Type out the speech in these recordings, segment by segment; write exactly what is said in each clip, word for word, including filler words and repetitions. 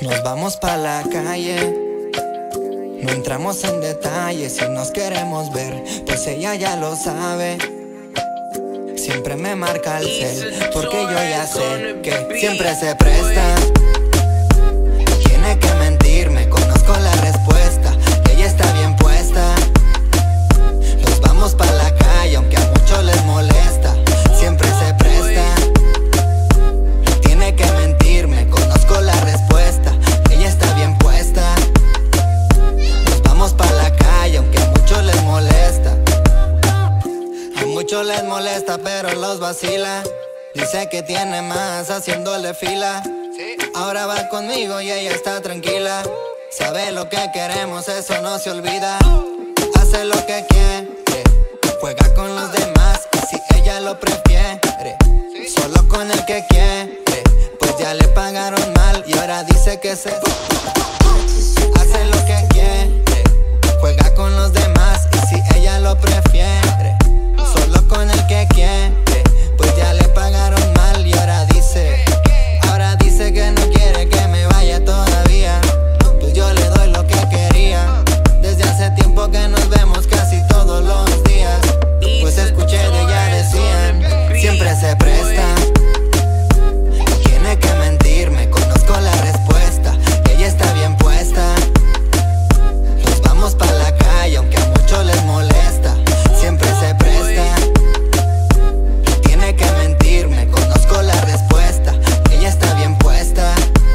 Nos vamos pa' la calle, no entramos en detalles. Si nos queremos ver, pues ella ya lo sabe. Siempre me marca el cel, porque yo ya sé que siempre se presta. No tiene que mentirme, conozco la respuesta. Ella está bien puesta. Nos vamos pa' la calle, aunque a muchos les molesta. Siempre se presta. No tiene que mentirme, conozco la respuesta. Ella está bien puesta. Nos vamos pa' la calle, aunque a muchos les molesta. A muchos les molesta, pero los vacila. Dice que tiene más haciéndole fila. Ahora va conmigo y ella está tranquila. Sabe lo que queremos, eso no se olvida. Hace lo que quiere, juega con los demás. Y si ella lo prefiere, solo con el que quiere, pues ya le pagaron mal y ahora dice que se hace lo que quiere, juega con los demás. Y si ella lo prefiere, solo con el que quiere, pues ya le pagaron mal y ahora dice, ahora dice que no quiere que me vaya todavía. Pues yo le doy lo que quería. Desde hace tiempo que nos vemos casi todos los días. Pues escuché de ella decían, siempre se presta. No tiene que mentirme, conozco la respuesta. Ella está bien puesta. Nos vamos pa' la calle, aunque a muchos les molesta. Siempre se presta. No tiene que mentirme, conozco la respuesta. Ella está bien puesta.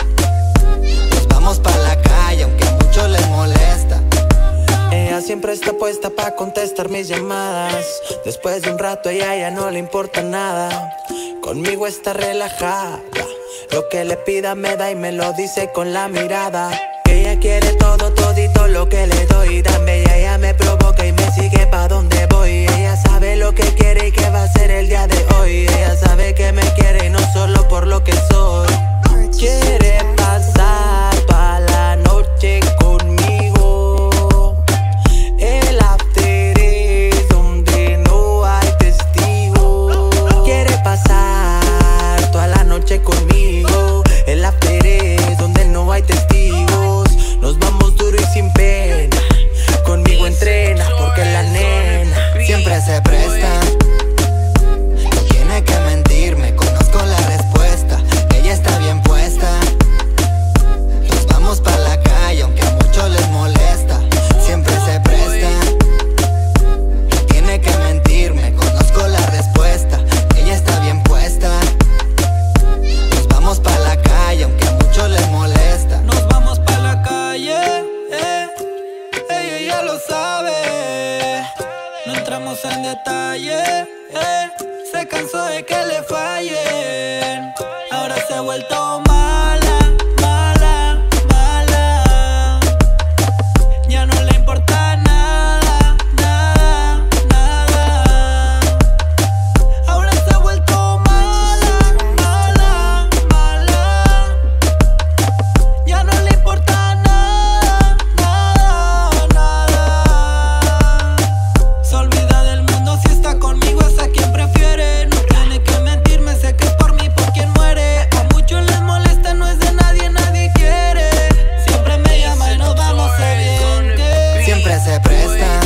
Nos vamos pa' la calle, aunque a muchos les molesta. Ella siempre está puesta pa' contestar mis llamadas. Después de un rato a ella ya no le importa nada. Conmigo está relajada. Lo que le pida me da y me lo dice con la mirada. Ella quiere todo, todito lo que le doy. Dame y ella me provoca y me sigue pa' donde voy. Ella sabe lo que quiere y que va a ser el día de hoy. Ella sabe que me quiere y no solo por lo que soy. Quiere pasar toda la noche conmigo. El after es donde no hay testigos. Quiere pasar toda la noche conmigo. El after es donde no hay testigos. Nos vamos duro y sin pena. Conmigo entrena porque la nena siempre se presta. No tiene que mentirme, conozco la respuesta. Ella está bien puesta. Nos vamos pa' la calle, aunque a muchos les molesta. Siempre se presta. No tiene que mentirme, conozco la respuesta. Ella está bien puesta. Nos vamos pa' la calle, aunque a muchos les molesta. Nos vamos pa' la calle, eh. Ella ya lo sabe. No entramos en detalle, eh. Se cansó de que le fallen. Ahora se ha vuelto mala, mala, mala. Ya no le importa nada, nada, nada. Ahora se ha vuelto mala, mala, mala. Ya no le importa nada, nada, nada. Se olvida del mundo si está conmigo, es a quien prefiere. No tiene que mentirme, sé que es por mí por quien muere. A muchos les molesta, no es de nadie, nadie quiere. Siempre me llama y nos vamos a bien. Siempre se presta.